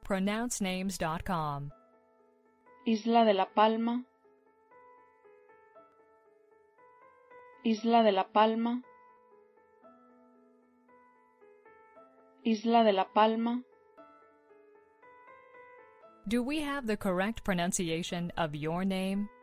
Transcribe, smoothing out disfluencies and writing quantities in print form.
pronouncenames.com. Isla de la Palma, Isla de la Palma, Isla de la Palma. Do we have the correct pronunciation of your name?